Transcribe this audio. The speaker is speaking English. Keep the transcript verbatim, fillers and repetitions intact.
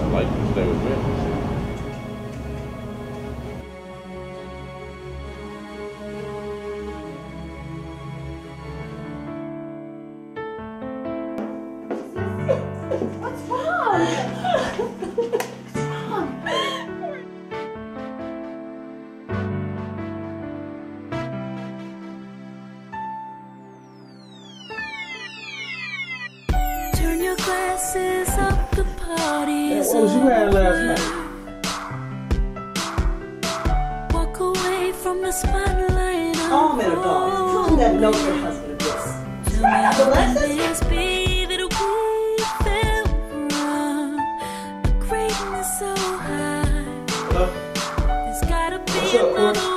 I'd like you to stay with me. What's wrong? What's wrong? Turn your glasses up, the party is What was you had last night? Walk away from the spotlight. Oh, man, dog. Tell him that note your husband is. Right up, Alexis. Be that we fell from the greatness so high. Hello? There's gotta be What's up, another